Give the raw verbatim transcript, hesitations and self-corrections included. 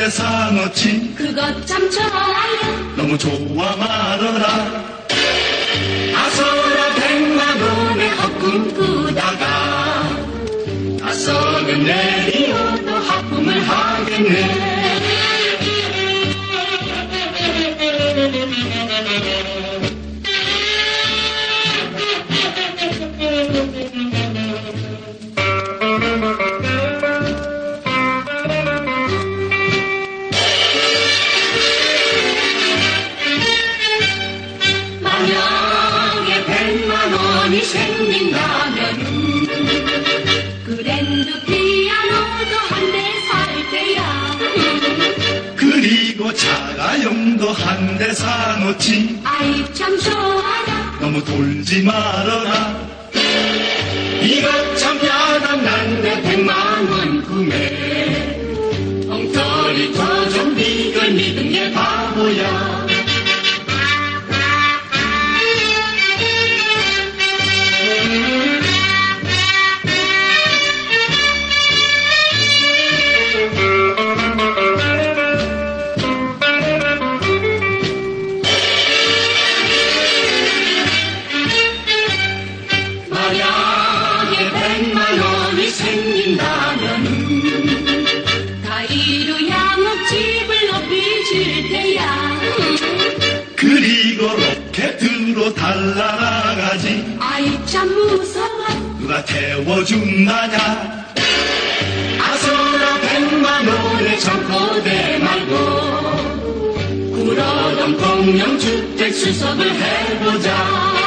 대 사놓지. 그것 참 좋아요. 너무 좋아 말어라. 아서라 백만 원의 헛꿈 꾸다가 아서는 내리어도 하품을 하겠네. 만약에 백만 원이 생긴다면 그랜드 피아노도 한 대 살 테야. 그리고 자가용도 한 대 사놓지. 아이 참 좋아라. 너무 돌지 말어라. 이것 참 야단났네. 백만 원 구매 엉터리 도전 이걸 믿은 게 바보야. 만약에 백만 원이 생긴다면 다이루 양옥집을 높이 질 테야. 그리고 로켓으로 달아나가지. 아이 참 무서워. 누가 태워준다냐. 아서라 백만 원의 청포대 말고 구로동 공영주택 수석을 해보자.